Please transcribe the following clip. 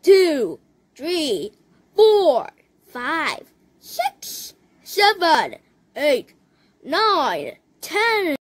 2, 3, 4, 5, 6, 7, 8, 9, 10.